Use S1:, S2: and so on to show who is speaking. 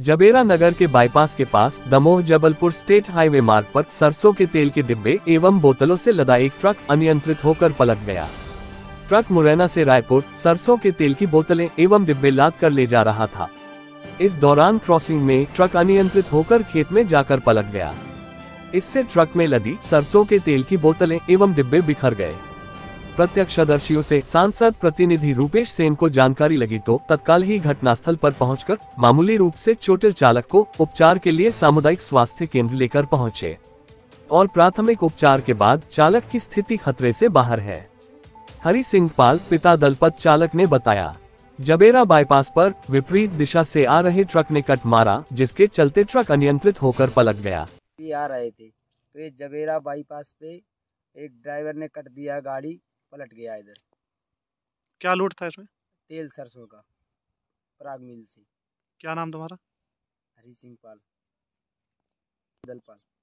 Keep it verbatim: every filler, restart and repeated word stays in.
S1: जबेरा नगर के बाईपास के पास दमोह जबलपुर स्टेट हाईवे मार्ग पर सरसों के तेल के डिब्बे एवं बोतलों से लदा एक ट्रक अनियंत्रित होकर पलट गया। ट्रक मुरैना से रायपुर सरसों के तेल की बोतलें एवं डिब्बे लाद कर ले जा रहा था। इस दौरान क्रॉसिंग में ट्रक अनियंत्रित होकर खेत में जाकर पलट गया। इससे ट्रक में लदी सरसों के तेल की बोतलें एवं डिब्बे बिखर गए। प्रत्यक्षदर्शियों से सांसद प्रतिनिधि रूपेश सेन को जानकारी लगी तो तत्काल ही घटनास्थल पर पहुंचकर मामूली रूप से चोटिल चालक को उपचार के लिए सामुदायिक स्वास्थ्य केंद्र लेकर पहुंचे और प्राथमिक उपचार के बाद चालक की स्थिति खतरे से बाहर है। हरि सिंह पाल पिता दलपत चालक ने बताया, जबेरा बाईपास पर विपरीत दिशा से आ रहे ट्रक ने कट मारा, जिसके चलते ट्रक अनियंत्रित होकर पलट गया।
S2: आ रहे थे तो ये जबेरा बाईपास पे एक ड्राइवर ने कट दिया, गाड़ी पलट गया। इधर
S3: क्या लोड था इसमें?
S2: तेल सरसों का, पराग मिल से।
S3: क्या नाम तुम्हारा?
S2: हरि सिंह पाल, दलपाल।